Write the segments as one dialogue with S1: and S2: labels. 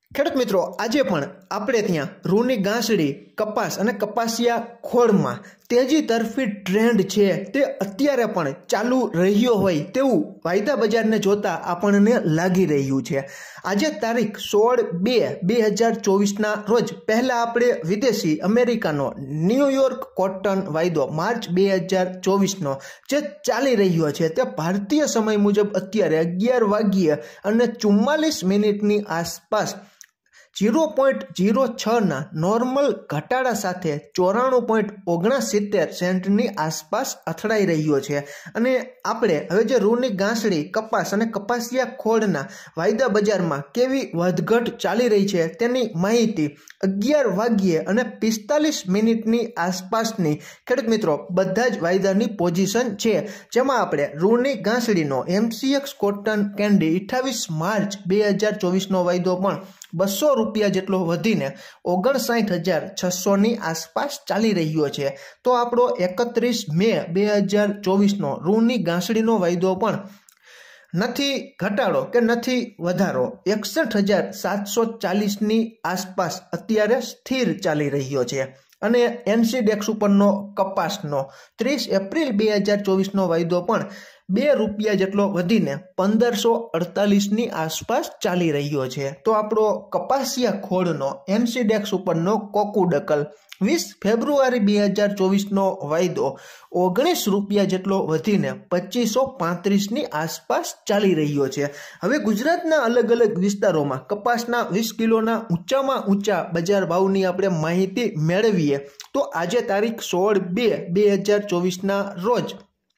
S1: ખેડૂત મિત્રો, આજે પણ આપણે ત્યાં રૂની ગાંસડી, કપાસ અને કપાસિયા ખોળમાં તેજી તરફી ટ્રેન્ડ છે તે અત્યારે પણ ચાલુ રહ્યો હોય તેવું વાયદા બજારને જોતા આપણને લાગી રહ્યું છે। આજે તારીખ 16/2/2024ના રોજ પહેલા આપણે વિદેશી અમેરિકાનો ન્યુયોર્ક કોટન વાયદો માર્ચ 2024નો જે ચાલી રહ્યો છે તે ભારતીય સમય મુજબ અત્યારે 11 વાગ્યે અને 44 મિનિટની આસપાસ 0.06 ના નોર્મલ ઘટાડા સાથે 94.69 સેન્ટની આસપાસ અથડાઈ રહ્યો છે। અને આપણે હવે જે રૂની ગાંસડી, કપાસ અને કપાસિયા ખોળના વાયદા બજારમાં કેવી વધઘટ ચાલી રહી છે તેની માહિતી 11 વાગ્યે અને 45 મિનિટની આસપાસની ખેડૂત મિત્રો બધા જ વાયદાની પોઝિશન છે, જેમાં આપણે રૂની ગાંસડીનો MCX કોટન કેન્ડી 28 માર્ચ 2024નો વાયદો પણ 200 રૂપિયા જેટલો વધીને 59,600ની આસપાસ ચાલી રહ્યો છે। તો આપણો 31 મે 2024નો રૂની ગાંસડીનો વાયદો પણ નથી ઘટાડો કે નથી વધારો, 61,740ની આસપાસ અત્યારે સ્થિર ચાલી રહ્યો છે। અને NCDEX ઉપરનો કપાસનો 30 એપ્રિલ 2024નો વાયદો પણ 2 રૂપિયા જેટલો વધીને 1548ની આસપાસ ચાલી રહ્યો છે। તો આપણો કપાસિયા ખોળનો NCDEX ઉપરનો કોકુડકલ 20 ફેબ્રુઆરી 2024નો વાયદો 19 રૂપિયા જેટલો વધીને 2535ની આસપાસ ચાલી રહ્યો છે। હવે ગુજરાતના અલગ અલગ વિસ્તારોમાં કપાસના 20 કિલોના ઊંચામાં ઊંચા બજાર ભાવની આપણે માહિતી મેળવીએ તો આજે તારીખ 16/2/2024ના રોજ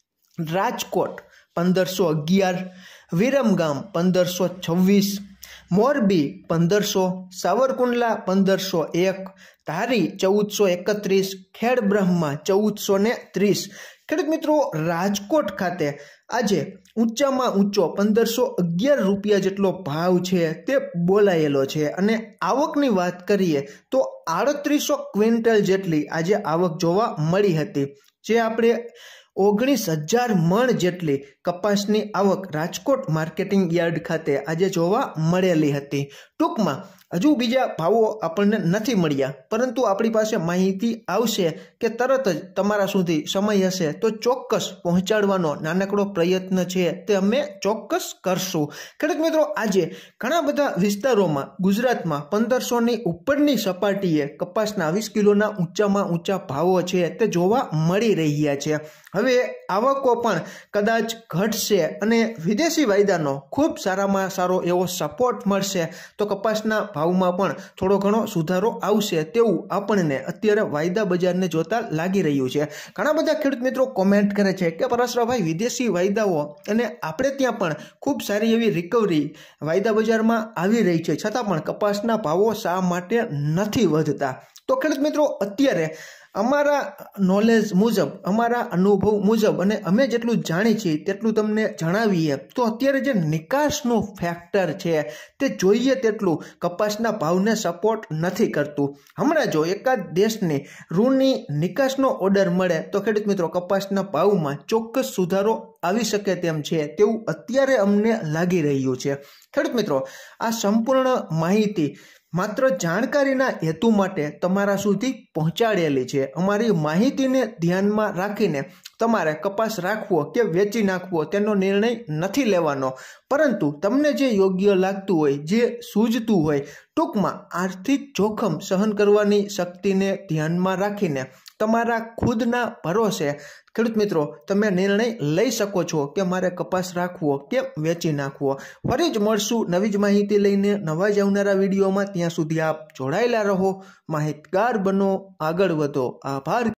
S1: રાજકોટ 1511, વિરમગામ 1526, મોરબી 1500, સાવરકુંડલા 1501, ધારી 1431, ખેડબ્રહ્મા 1430। ખેડૂત મિત્રો, રાજકોટ ખાતે આજે ઊંચામાં ઊંચો 1511 રૂપિયા જેટલો ભાવ છે તે બોલાયેલો છે। અને આવકની વાત કરીએ તો 3800 ક્વિન્ટલ જેટલી આજે આવક જોવા મળી હતી, જે આપણે 19,000 મણ જેટલી કપાસની આવક રાજકોટ માર્કેટિંગ યાર્ડ ખાતે આજે જોવા મળેલી હતી। ટૂંકમાં હજુ બીજા ભાવો આપણને નથી મળ્યા, પરંતુ આપણી પાસે માહિતી આવશે કે તરત જ તમારા સુધી સમય હશે તો ચોક્કસ પહોંચાડવાનો નાનકડો પ્રયત્ન છે તે અમે ચોક્કસ કરશું। ખેડૂત મિત્રો, આજે ઘણા બધા વિસ્તારોમાં ગુજરાતમાં 1500ની ઉપરની સપાટીએ કપાસના 20 કિલોના ઊંચામાં ઊંચા ભાવો છે તે જોવા મળી રહ્યા છે। હવે આવકો પણ કદાચ ઘટશે અને વિદેશી વાયદાનો ખૂબ સારામાં સારો એવો સપોર્ટ મળશે તો કપાસના ભાવમાં પણ થોડો ઘણો સુધારો આવશે તેવું આપણને અત્યારે વાયદા બજારને જોતા લાગી રહ્યું છે। ઘણા બધા ખેડૂત મિત્રો કોમેન્ટ કરે છે કે પરેશભાઈ, વિદેશી વાયદાઓ અને આપણે ત્યાં પણ ખૂબ સારી એવી રિકવરી વાયદા બજારમાં આવી રહી છે, છતાં પણ કપાસના ભાવો શા માટે નથી વધતા? તો ખેડૂત મિત્રો, અત્યારે અમારા નોલેજ મુજબ, અમારા અનુભવ મુજબ અને અમે જેટલું જાણીએ છીએ તેટલું તમને જણાવીએ તો અત્યારે જે નિકાસનું ફેક્ટર છે તે જોઈએ તેટલું કપાસના ભાવને સપોર્ટ નથી કરતું। હમણાં જો એકાદ દેશની રૂની નિકાસનો ઓર્ડર મળે તો ખેડૂત મિત્રો કપાસના ભાવમાં ચોક્કસ સુધારો આવી શકે તેમ છે તેવું અત્યારે અમને લાગી રહ્યું છે। ખેડૂત મિત્રો, આ સંપૂર્ણ માહિતી માત્ર જાણકારીના હેતુ માટે તમારા સુધી પહોંચાડેલી છે। અમારી માહિતીને ધ્યાનમાં રાખીને તમારે કપાસ રાખવો કે વેચી નાખવો તેનો નિર્ણય નથી લેવાનો, પરંતુ તમને જે યોગ્ય લાગતું હોય, જે સૂઝતું હોય, ટૂંકમાં આર્થિક જોખમ સહન કરવાની શક્તિને ધ્યાનમાં રાખીને તમારા ખુદના ભરોસે ખેડૂત મિત્રો તમે નિર્ણય લઈ શકો છો કે મારે કપાસ રાખવો કે વેચી નાખવો। ફરી જ મળશું નવી જ માહિતી લઈને નવા જ આવનારા વિડીયોમાં। ત્યાં સુધી આપ જોડાયેલા રહો, માહિતગાર બનો, આગળ વધો। આભાર।